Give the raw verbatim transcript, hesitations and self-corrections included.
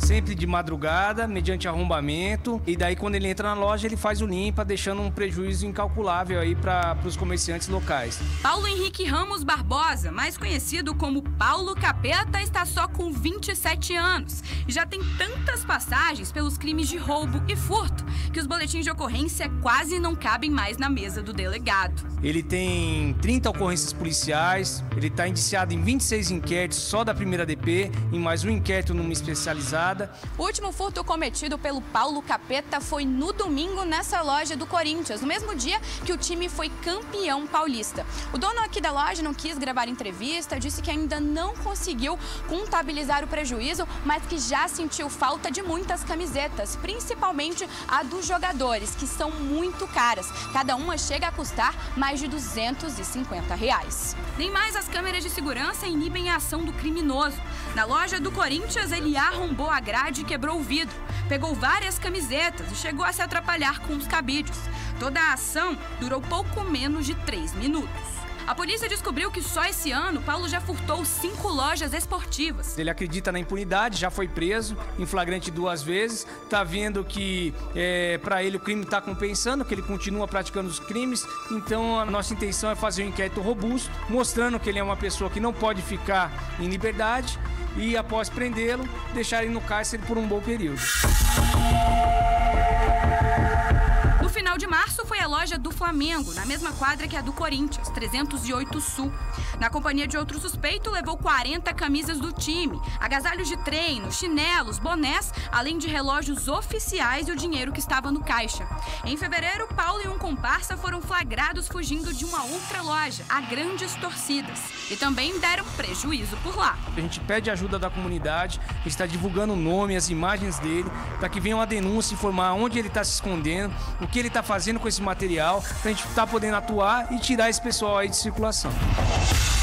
sempre de madrugada, mediante arrombamento, e daí quando ele entra na loja ele faz o limpa, deixando um prejuízo incalculável aí para os comerciantes locais. Paulo Henrique Ramos Barbosa, mais conhecido como Paulo Capeta, está só com vinte e sete anos e já tem tantas passagens pelos crimes de roubo e furto que os boletins de ocorrência quase não cabem mais na mesa do delegado. Ele tem trinta ocorrências policiais, ele está indiciado em vinte e seis inquéritos só da primeira D P, em mais um inquérito numa especializada. O último furto cometido pelo Paulo Capeta foi no domingo nessa loja do Corinthians, no mesmo dia que o time foi campeão paulista. O dono aqui da loja não quis gravar entrevista, disse que ainda não conseguiu contabilizar o prejuízo, mas que já sentiu falta de muitas camisetas, principalmente a dos jogadores, que são muito caras. Cada uma chega a custar mais de duzentos e cinquenta reais. Nem mais as câmeras de segurança inibem a ação do criminoso. Na loja do Corinthians, ele arrombou a grade e quebrou o vidro. Pegou várias camisetas e chegou a se atrapalhar com os cabides. Toda a ação durou pouco menos de três minutos. A polícia descobriu que só esse ano Paulo já furtou cinco lojas esportivas. Ele acredita na impunidade, já foi preso em flagrante duas vezes, tá vendo que é, para ele o crime está compensando, que ele continua praticando os crimes, então a nossa intenção é fazer um inquérito robusto, mostrando que ele é uma pessoa que não pode ficar em liberdade e após prendê-lo, deixar ele no cárcere por um bom período. No final de março foi a loja do Flamengo, na mesma quadra que a do Corinthians, trezentos e oito Sul. Na companhia de outro suspeito, levou quarenta camisas do time, agasalhos de treino, chinelos, bonés, além de relógios oficiais e o dinheiro que estava no caixa. Em fevereiro, Paulo e um comparsa foram flagrados fugindo de uma outra loja, a Grandes Torcidas, e também deram prejuízo por lá. A gente pede ajuda da comunidade, a gente está divulgando o nome, as imagens dele, para que venha uma denúncia, informar onde ele está se escondendo, o que ele está fazendo com esse material, para a gente estar podendo atuar e tirar esse pessoal aí de circulação.